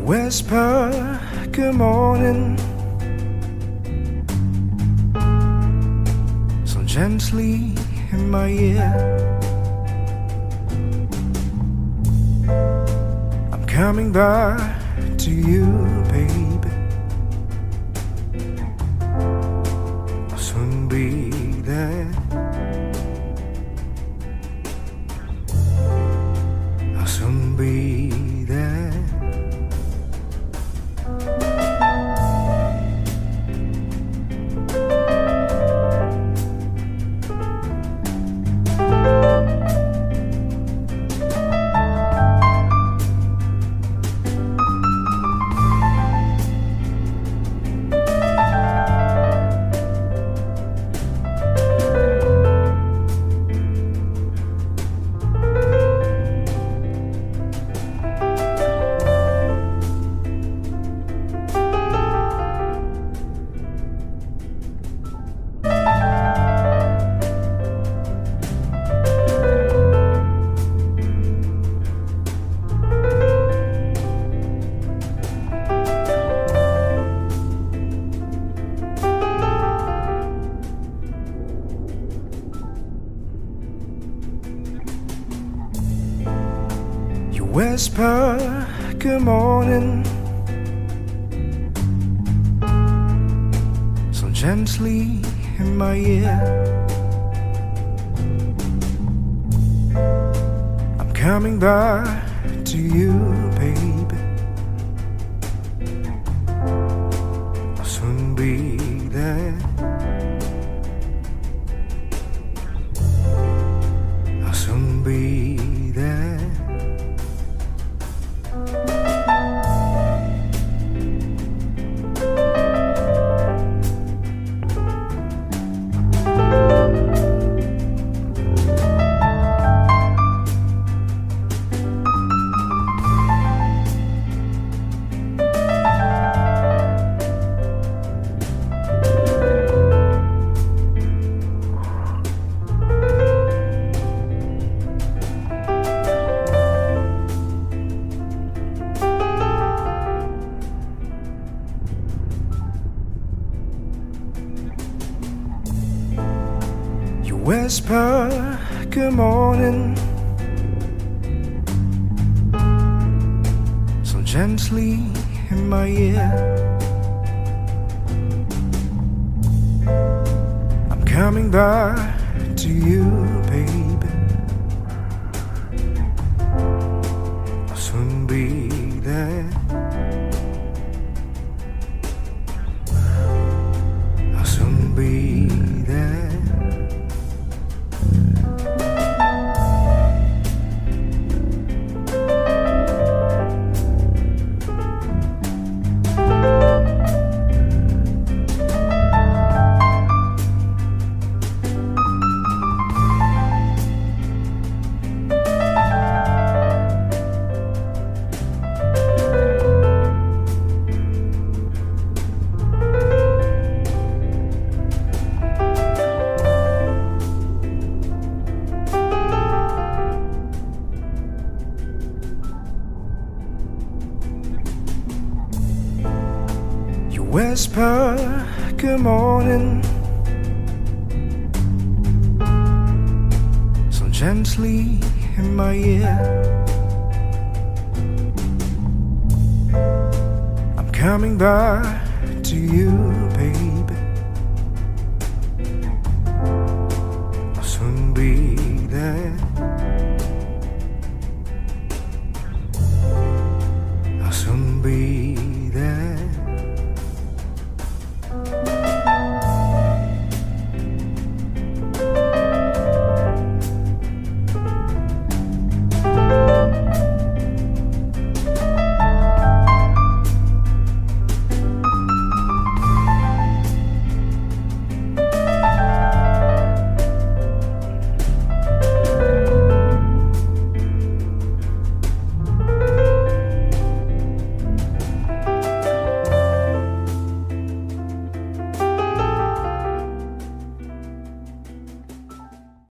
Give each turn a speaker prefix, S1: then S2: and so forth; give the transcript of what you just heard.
S1: whisper good morning so gently in my ear. I'm coming back to you, baby. I'll soon be there. I'll soon be there. Whisper good morning so gently in my ear. I'm coming back to you, baby. I'll soon be there. I'll soon be there. Whisper good morning so gently in my ear. I'm coming back to you, baby. I'll soon be there. I'll soon be there. Whisper good morning so gently in my ear. I'm coming back to you, baby.